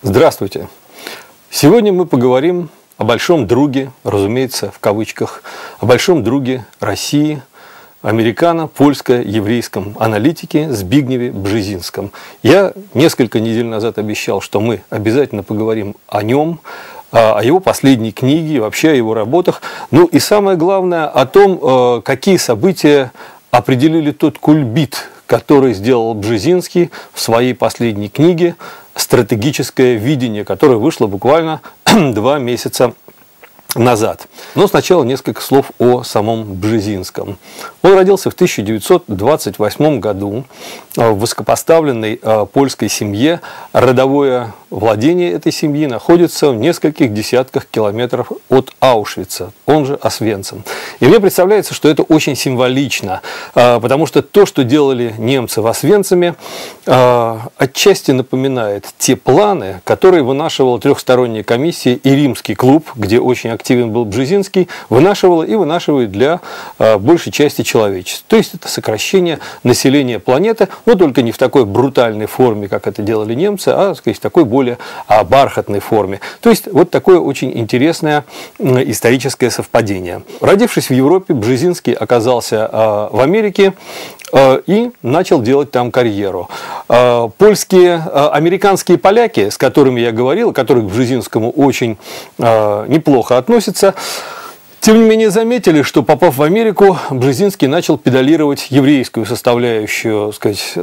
Здравствуйте! Сегодня мы поговорим о большом друге, разумеется, в кавычках, о большом друге России, американо-польско-еврейском аналитике Збигневе Бжезинском. Я несколько недель назад обещал, что мы обязательно поговорим о нем, о его последней книге, вообще о его работах. Ну и самое главное, о том, какие события определили тот кульбит, который сделал Бжезинский в своей последней книге «Стратегическое видение», которое вышло буквально 2 месяца назад. Но сначала несколько слов о самом Бжезинском. Он родился в 1928 году в высокопоставленной польской семье. Родовое владение этой семьи находится в нескольких десятках километров от Аушвица, он же Освенцим. И мне представляется, что это очень символично, потому что то, что делали немцы в Освенциме, отчасти напоминает те планы, которые вынашивала трехсторонняя комиссия и Римский клуб, где очень активен был Бжезинский, вынашивала и вынашивает для большей части человечества. То есть это сокращение населения планеты, но только не в такой брутальной форме, как это делали немцы, а в такой более бархатной форме. То есть вот такое очень интересное историческое совпадение. Родившись в Европе, Бжезинский оказался в Америке и начал делать там карьеру. Американские поляки, с которыми я говорил, которые к Бжезинскому очень неплохо относятся, тем не менее заметили, что, попав в Америку, Бжезинский начал педалировать еврейскую составляющую,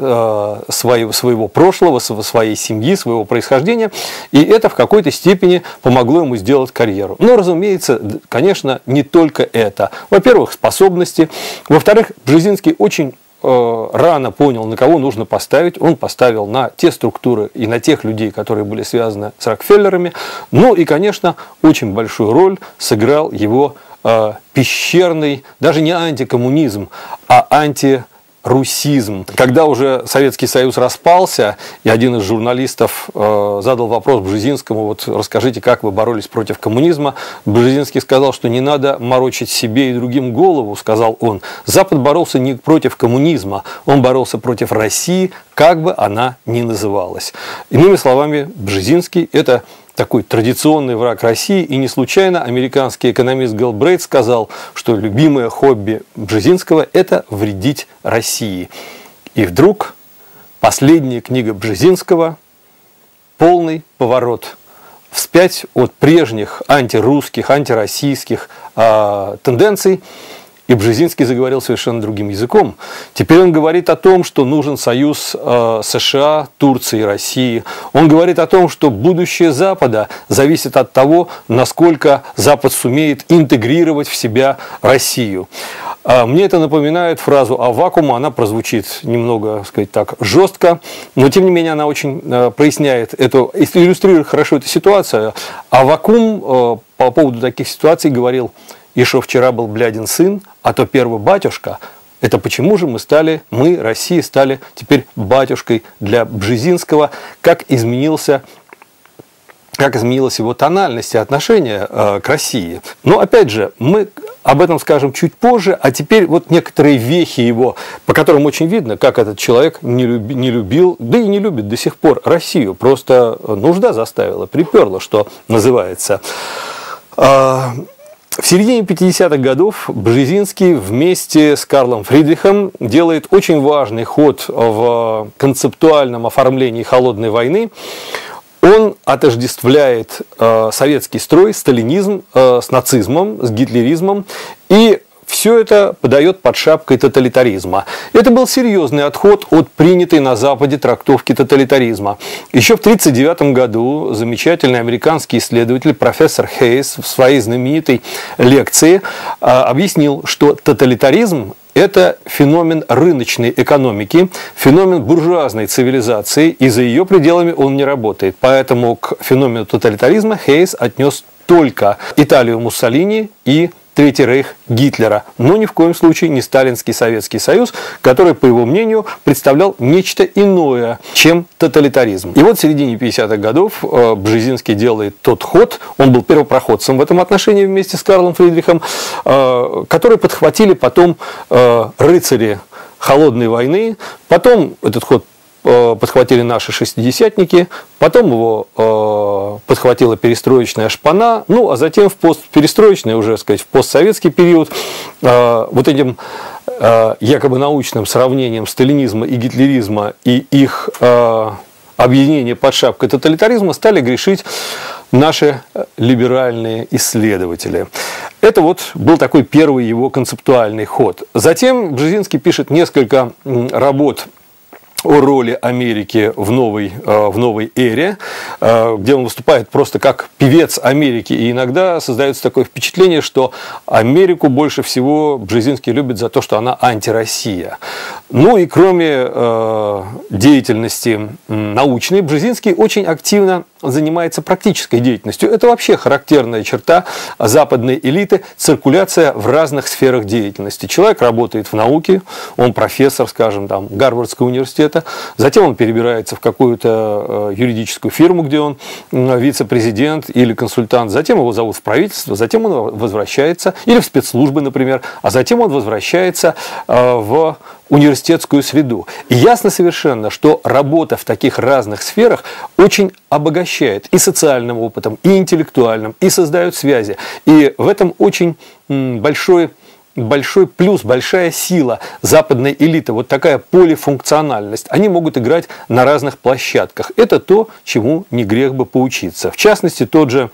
своего прошлого, своей семьи, своего происхождения, и это в какой-то степени помогло ему сделать карьеру. Но, разумеется, конечно, не только это. Во-первых, способности. Во-вторых, Бжезинский очень рано понял, на кого нужно поставить. Он поставил на те структуры и на тех людей, которые были связаны с Рокфеллерами. Ну и, конечно, очень большую роль сыграл его пещерный, даже не антикоммунизм, а антирусизм. Когда уже Советский Союз распался, и один из журналистов задал вопрос Бжезинскому: вот расскажите, как вы боролись против коммунизма. Бжезинский сказал, что не надо морочить себе и другим голову, сказал он. Запад боролся не против коммунизма, он боролся против России, как бы она ни называлась. Иными словами, Бжезинский – это такой традиционный враг России, и не случайно американский экономист Гэлбрейт сказал, что любимое хобби Бжезинского – это вредить России. И вдруг последняя книга Бжезинского – полный поворот вспять от прежних антирусских, антироссийских тенденций. И Бжезинский заговорил совершенно другим языком. Теперь он говорит о том, что нужен союз США, Турции и России. Он говорит о том, что будущее Запада зависит от того, насколько Запад сумеет интегрировать в себя Россию. Мне это напоминает фразу о вакууме, она прозвучит немного, жестко, но тем не менее она очень проясняет эту, иллюстрирует хорошо эту ситуацию. А вакуум по поводу таких ситуаций говорил: «И шо вчера был блядин сын, а то первый батюшка». Это почему же мы, Россия, стали теперь батюшкой для Бжезинского, как изменилась его тональность и отношение к России. Но опять же, мы об этом скажем чуть позже, а теперь вот некоторые вехи его, по которым очень видно, как этот человек не любил, да и не любит до сих пор Россию. Просто нужда заставила, приперла, что называется. В середине 50-х годов Бжезинский вместе с Карлом Фридрихом делает очень важный ход в концептуальном оформлении холодной войны. Он отождествляет советский строй, сталинизм с нацизмом, с гитлеризмом, и все это подает под шапкой тоталитаризма. Это был серьезный отход от принятой на Западе трактовки тоталитаризма. Еще в 1939 году замечательный американский исследователь профессор Хейс в своей знаменитой лекции объяснил, что тоталитаризм – это феномен рыночной экономики, феномен буржуазной цивилизации, и за ее пределами он не работает. Поэтому к феномену тоталитаризма Хейс отнес только Италию Муссолини и Третий рейх Гитлера, но ни в коем случае не сталинский Советский Союз, который, по его мнению, представлял нечто иное, чем тоталитаризм. И вот в середине 50-х годов Бжезинский делает тот ход, он был первопроходцем в этом отношении вместе с Карлом Фридрихом, который подхватили потом рыцари холодной войны, потом этот ход подхватили наши шестидесятники, потом его подхватила перестроечная шпана, ну, а затем в постперестроечный, уже, сказать, в постсоветский период, вот этим якобы научным сравнением сталинизма и гитлеризма и их объединение под шапкой тоталитаризма стали грешить наши либеральные исследователи. Это вот был такой первый его концептуальный ход. Затем Бжезинский пишет несколько работ о роли Америки в новой эре, где он выступает просто как певец Америки. И иногда создается такое впечатление, что Америку больше всего Бжезинский любит за то, что она антироссия. Ну и кроме деятельности научной, Бжезинский очень активно занимается практической деятельностью. Это вообще характерная черта западной элиты – циркуляция в разных сферах деятельности. Человек работает в науке, он профессор, скажем, там, Гарвардского университета, затем он перебирается в какую-то юридическую фирму, где он вице-президент или консультант, затем его зовут в правительство, затем он возвращается, или в спецслужбы, например, а затем он возвращается в университетскую среду. И ясно совершенно, что работа в таких разных сферах очень обогащает и социальным опытом, и интеллектуальным, и создает связи. И в этом очень большой плюс, большая сила западной элиты, вот такая полифункциональность. Они могут играть на разных площадках. Это то, чему не грех бы поучиться. В частности, тот же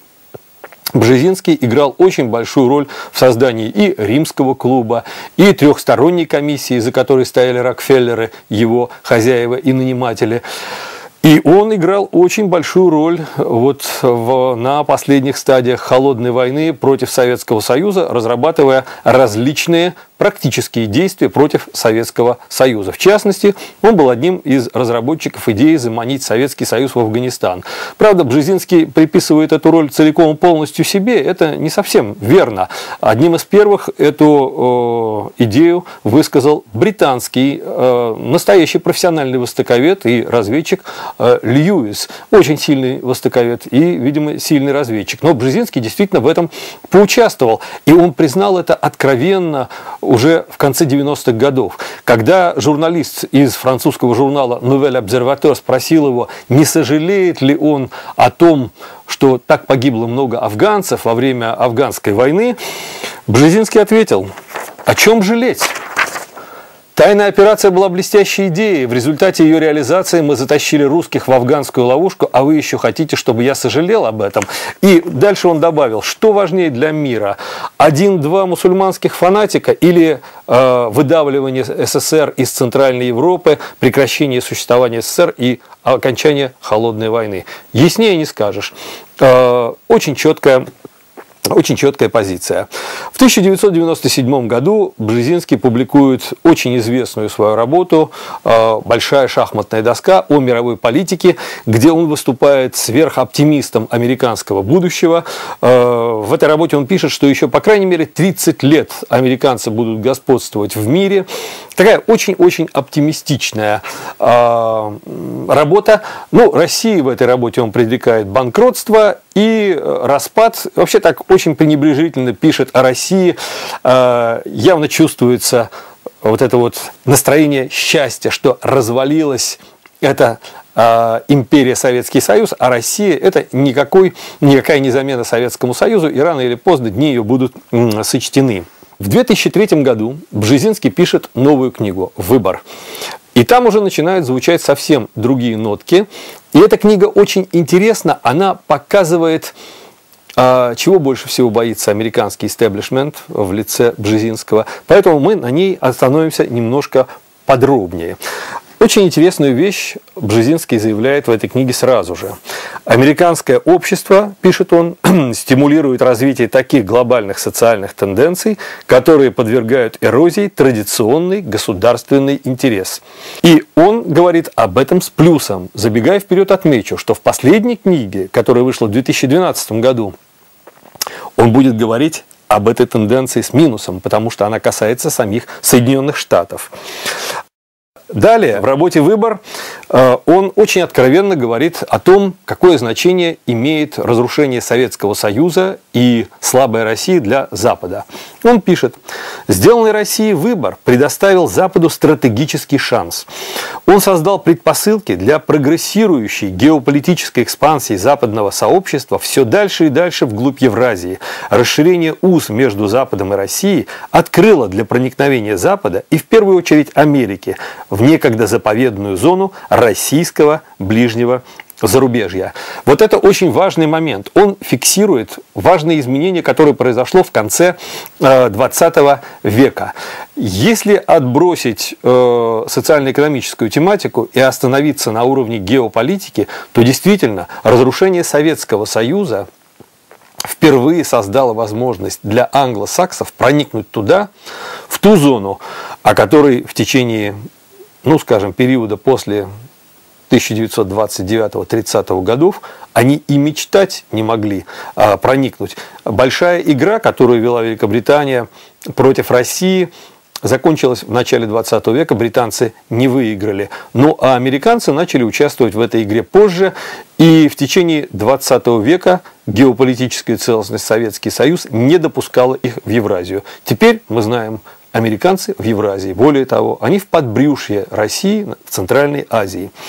Бжезинский играл очень большую роль в создании и Римского клуба, и трехсторонней комиссии, за которой стояли Рокфеллеры, его хозяева и наниматели. И он играл очень большую роль вот на последних стадиях холодной войны против Советского Союза, разрабатывая различные практические действия против Советского Союза. В частности, он был одним из разработчиков идеи заманить Советский Союз в Афганистан. Правда, Бжезинский приписывает эту роль целиком и полностью себе. Это не совсем верно. Одним из первых эту идею высказал британский настоящий профессиональный востоковед и разведчик Льюис. Очень сильный востоковед и, видимо, сильный разведчик. Но Бжезинский действительно в этом поучаствовал. И он признал это откровенно уже в конце 90-х годов, когда журналист из французского журнала Nouvelle Observateur спросил его, не сожалеет ли он о том, что так погибло много афганцев во время афганской войны, Бжезинский ответил: о чем жалеть? Тайная операция была блестящей идеей. В результате ее реализации мы затащили русских в афганскую ловушку, а вы еще хотите, чтобы я сожалел об этом? И дальше он добавил, что важнее для мира? 1-2 мусульманских фанатика или выдавливание СССР из Центральной Европы, прекращение существования СССР и окончание холодной войны? Яснее не скажешь. Очень четкая позиция. В 1997 году Бжезинский публикует очень известную свою работу «Большая шахматная доска» о мировой политике, где он выступает сверхоптимистом американского будущего. В этой работе он пишет, что еще, по крайней мере, 30 лет американцы будут господствовать в мире. Такая очень-очень оптимистичная работа. Ну, России в этой работе он предрекает банкротство и распад. Вообще так очень пренебрежительно пишет о России. Явно чувствуется вот это вот настроение счастья, что развалилась эта империя Советский Союз, а Россия это никакая не замена Советскому Союзу, и рано или поздно дни ее будут сочтены. В 2003 году Бжезинский пишет новую книгу «Выбор». И там уже начинают звучать совсем другие нотки. И эта книга очень интересна, она показывает, чего больше всего боится американский истеблишмент в лице Бжезинского. Поэтому мы на ней остановимся немножко подробнее. Очень интересную вещь Бжезинский заявляет в этой книге сразу же. Американское общество, пишет он, стимулирует развитие таких глобальных социальных тенденций, которые подвергают эрозии традиционный государственный интерес. И он говорит об этом с плюсом. Забегая вперед, отмечу, что в последней книге, которая вышла в 2012 году, он будет говорить об этой тенденции с минусом, потому что она касается самих Соединенных Штатов. Далее, в работе «Выбор» он очень откровенно говорит о том, какое значение имеет разрушение Советского Союза и слабая Россия для Запада. Он пишет: «Сделанный Россией выбор предоставил Западу стратегический шанс. Он создал предпосылки для прогрессирующей геополитической экспансии западного сообщества все дальше и дальше вглубь Евразии. Расширение уз между Западом и Россией открыло для проникновения Запада и в первую очередь Америки в некогда заповедную зону российского ближнего зарубежья». Вот это очень важный момент. Он фиксирует важные изменения, которые произошло в конце 20 века. Если отбросить социально-экономическую тематику и остановиться на уровне геополитики, то действительно разрушение Советского Союза впервые создало возможность для англосаксов проникнуть туда, в ту зону, о которой в течение, ну скажем, периода после 1929-30 годов они и мечтать не могли проникнуть. Большая игра, которую вела Великобритания против России, закончилась в начале 20 века, британцы не выиграли. Ну а американцы начали участвовать в этой игре позже, и в течение 20 века геополитическая целостность Советский Союз не допускала их в Евразию. Теперь мы знаем, американцы в Евразии. Более того, они в подбрюшье России, в Центральной Азии.